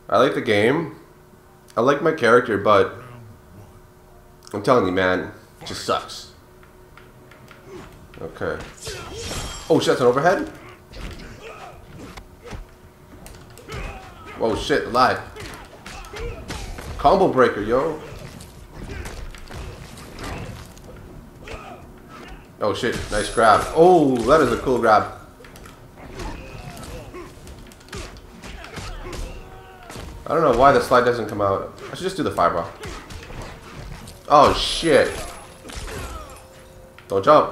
I like the game. I like my character, but I'm telling you, man, it just sucks. Okay. Oh shit, that's an overhead? Whoa, shit, live. Combo breaker, yo. Oh shit, nice grab. Oh, that is a cool grab. I don't know why the slide doesn't come out. I should just do the fireball. Oh shit. Don't jump.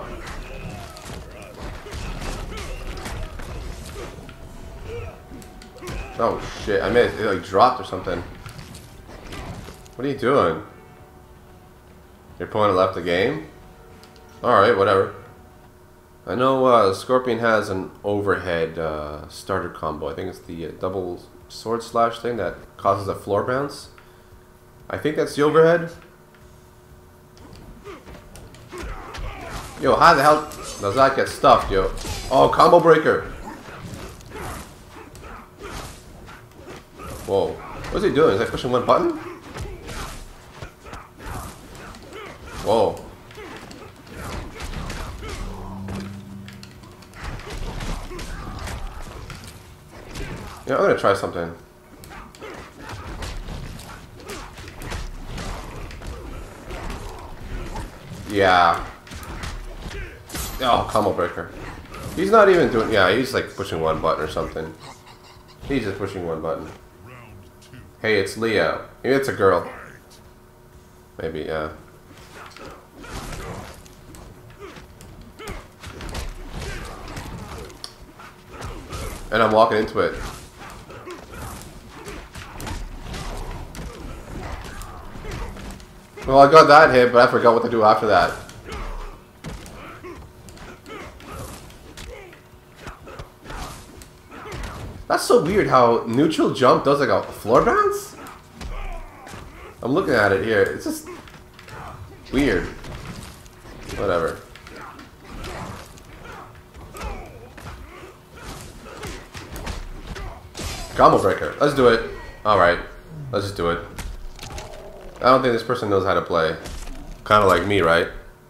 Oh shit, I missed. It like dropped or something. What are you doing? Your opponent left the game? Alright, whatever. I know Scorpion has an overhead starter combo. I think it's the double sword slash thing that causes a floor bounce. I think that's the overhead. Yo, how the hell does that get stuffed, yo? Oh, combo breaker. Whoa. What's he doing? Is he pushing one button? Whoa. Yeah, I'm gonna try something. Yeah. Oh, combo breaker. He's not even doing. Yeah, he's like pushing one button or something. He's just pushing one button. Hey, it's Leo. Maybe it's a girl. Maybe, yeah. And I'm walking into it. Well, I got that hit, but I forgot what to do after that. That's so weird how neutral jump does like a floor bounce? I'm looking at it here. It's just weird. Whatever. Combo breaker. Let's do it. Alright. Let's just do it. I don't think this person knows how to play. Kind of like me, right?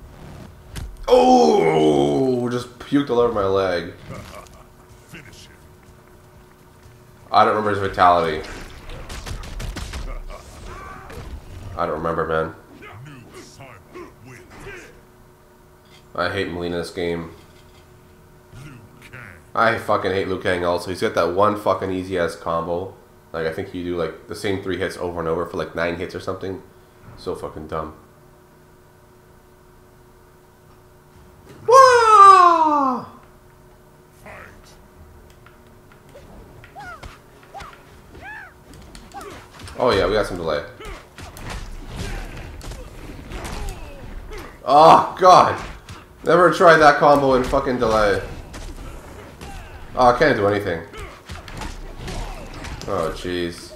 Oh! Just puked all over my leg. I don't remember his vitality. I don't remember, man. I hate Mileena in this game. I fucking hate Liu Kang also. He's got that one fucking easy ass combo. Like, I think you do like the same 3 hits over and over for like 9 hits or something. So fucking dumb. Wah! Oh yeah, we got some delay. Oh god! Never tried that combo in fucking delay. Oh, I can't do anything. Oh jeez.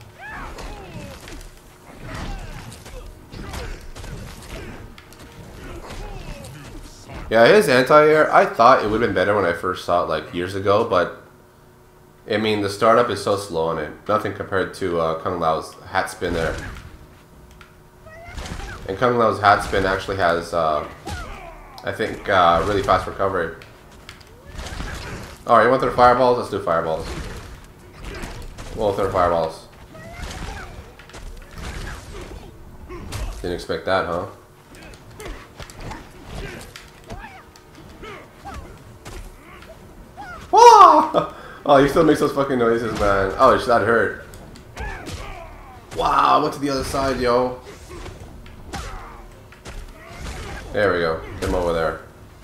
Yeah, his anti-air, I thought it would have been better when I first saw it like years ago, but I mean, the startup is so slow on it. Nothing compared to Kung Lao's hat spin there. And Kung Lao's hat spin actually has, I think, really fast recovery. Alright, you want to throw fireballs? Let's do fireballs. We'll throw fireballs. Didn't expect that, huh? Whoa! Oh, he still makes those fucking noises, man. Oh, that hurt. Wow, I went to the other side, yo. There we go. Get him over there.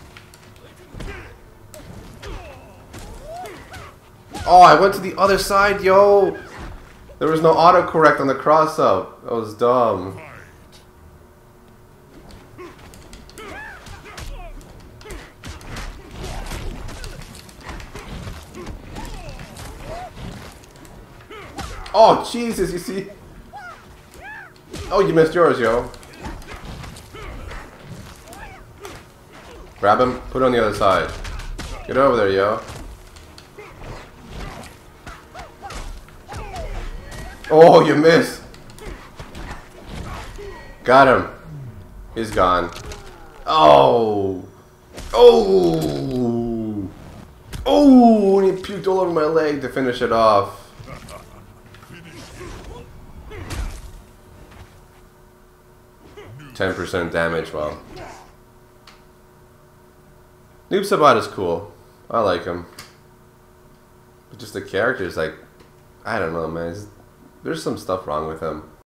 Oh, I went to the other side, yo. There was no autocorrect on the cross-up. That was dumb. Oh, Jesus, you see? Oh, you missed yours, yo. Grab him, put it on the other side. Get over there, yo. Oh, you missed. Got him. He's gone. Oh. Oh. Oh, and he puked all over my leg to finish it off. 10% damage, well. Noob Saibot is cool. I like him. But just the character is like, I don't know, man. There's some stuff wrong with him.